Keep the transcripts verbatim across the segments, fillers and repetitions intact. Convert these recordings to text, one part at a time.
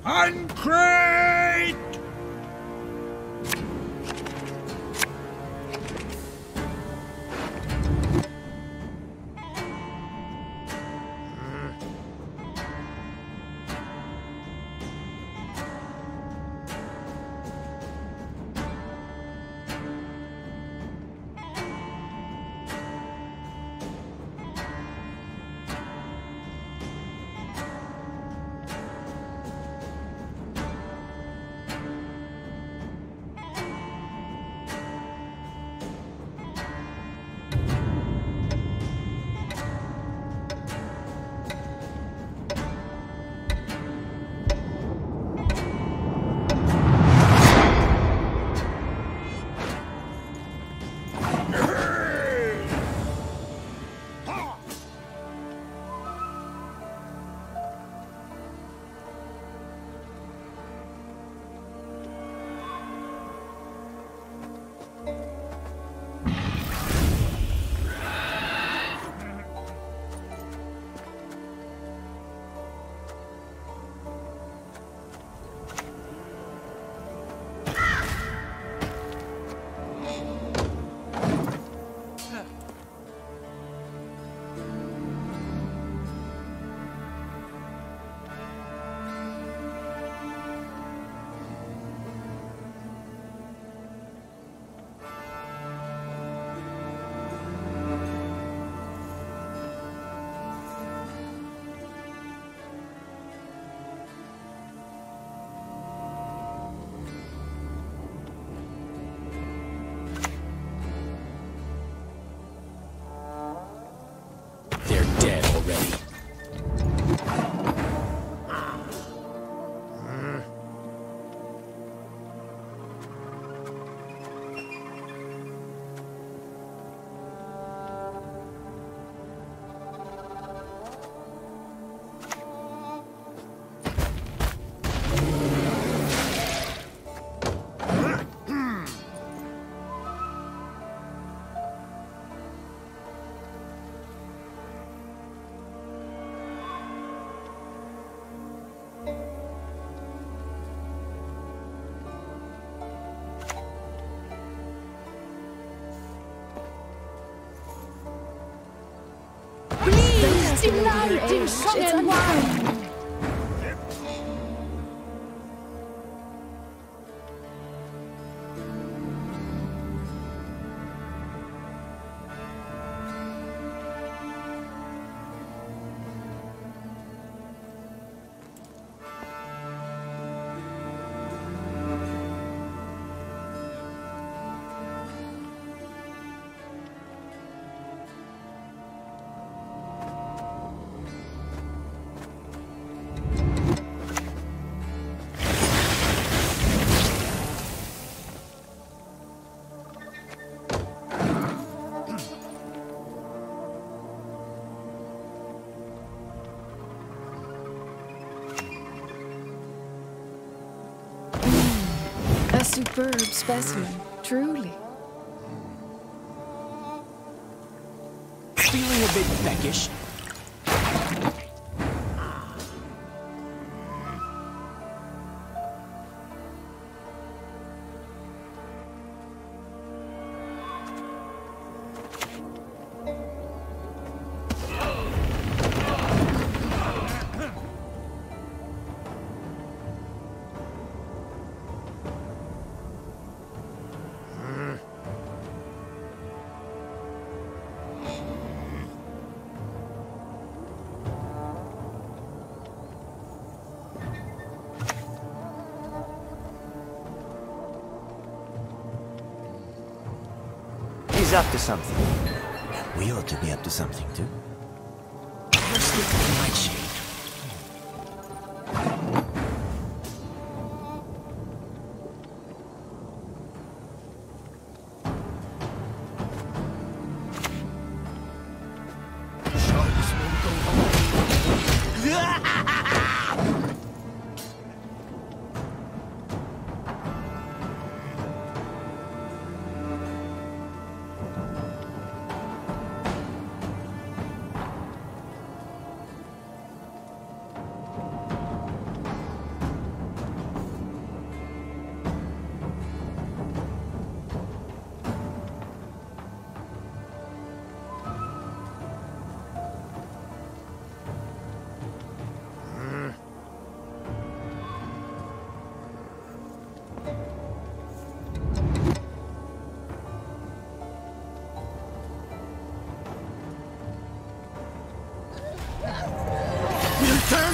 Uncrate! Delight in song and wine! A superb specimen, truly. Feeling a bit peckish? He's up to something. We ought to be up to something, too. Let's look at the nightshade.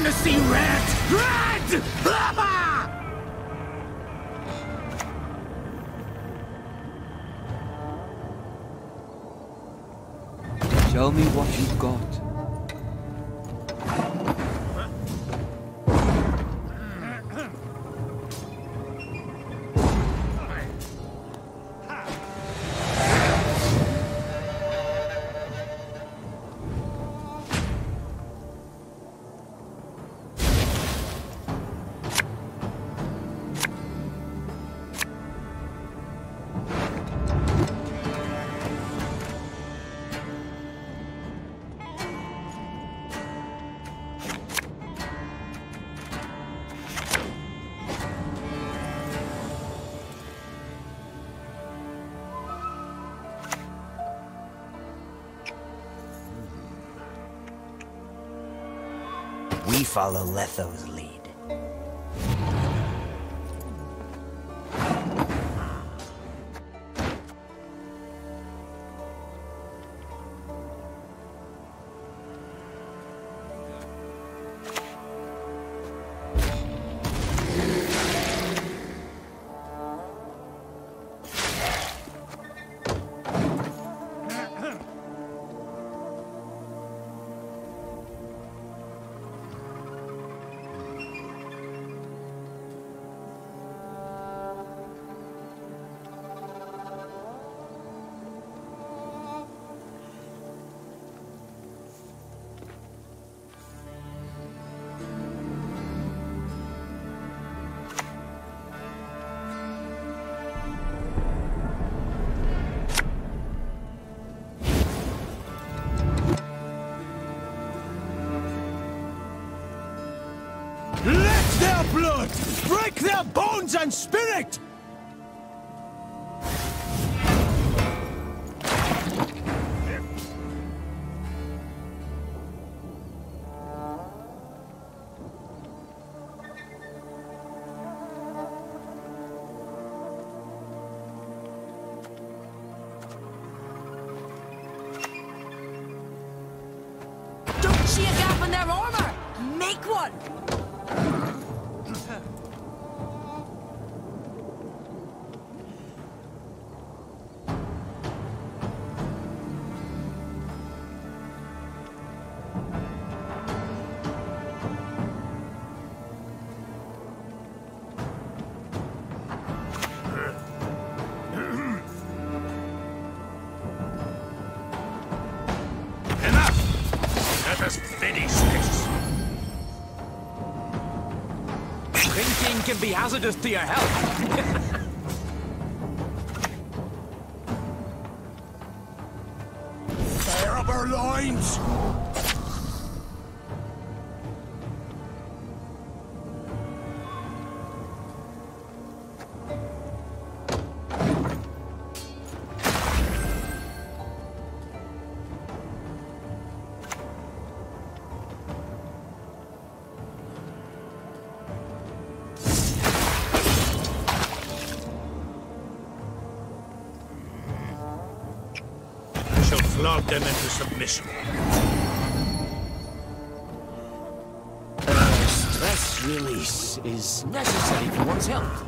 to see red! Red! Show me what you've got. We follow Letho's lead. Let their blood break their bones and spirit! Don't see a gap in their armor! Make one! Let us finish this. Drinking can be hazardous to your health. Fire up our loins! Flog them into submission. Uh, stress release is necessary for one's health.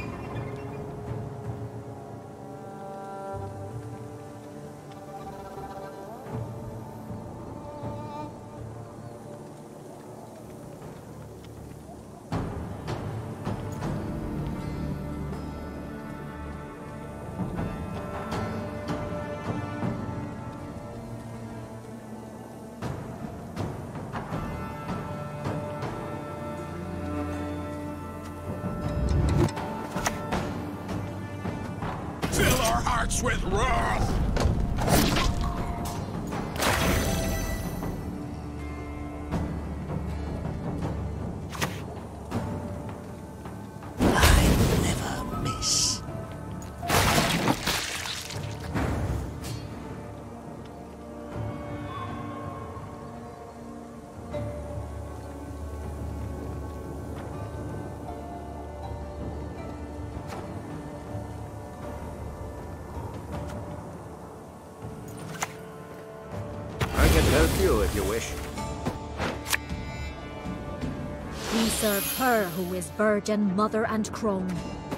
Fill our hearts with wrath! I never miss. I can help you if you wish. We serve her who is virgin, mother and crone.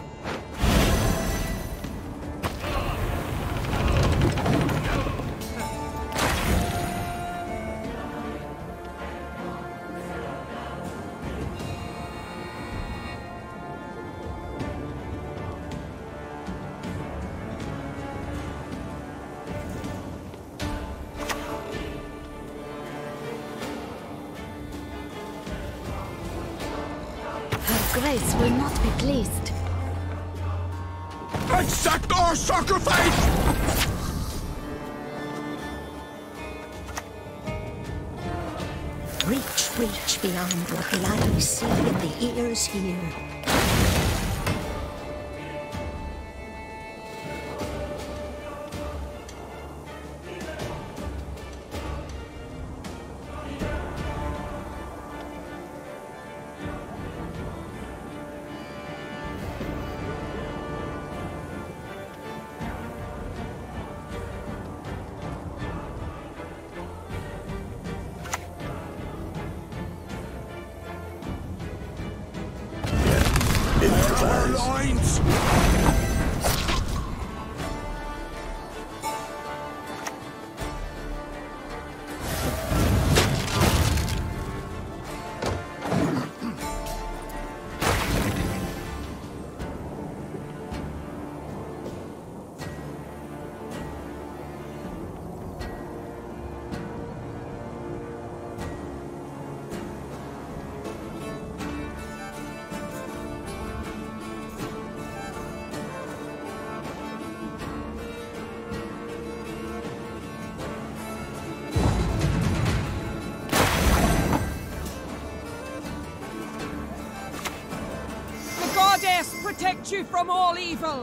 Grace will not be pleased. Accept our sacrifice! Reach, reach beyond what lies, see and the ears hear. Lines! Protect you from all evil!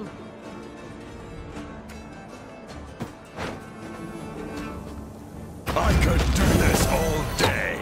I could do this all day!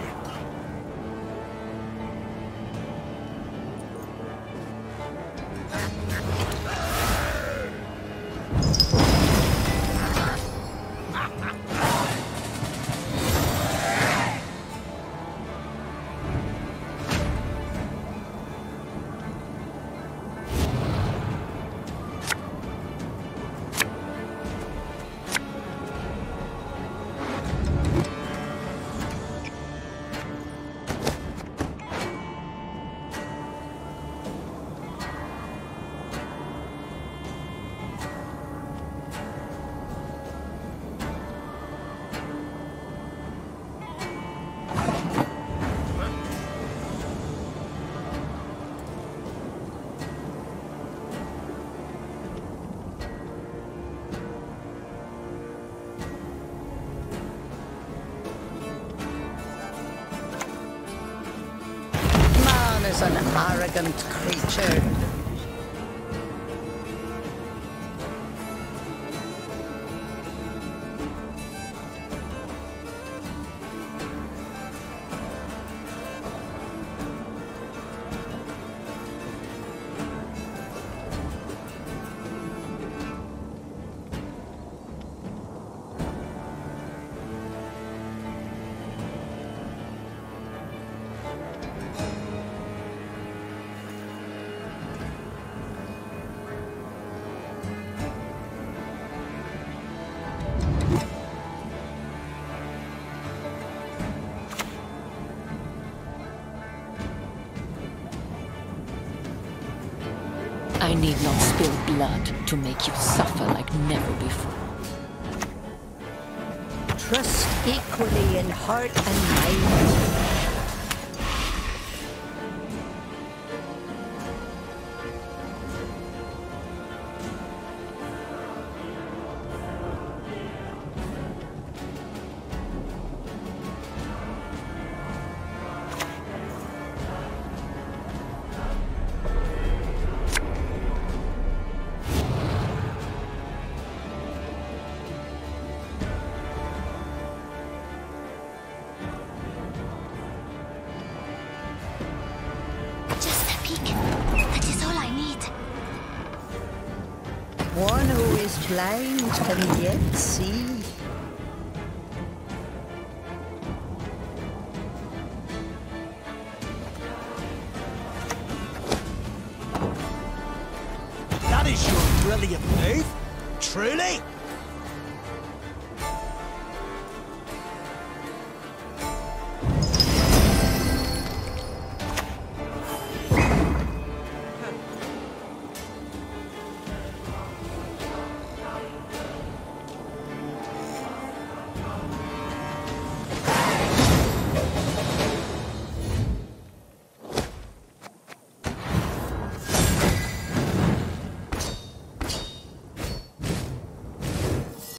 Is an arrogant creature. I need not spill blood to make you suffer like never before. Trust equally in heart and mind. One who is blind can yet see.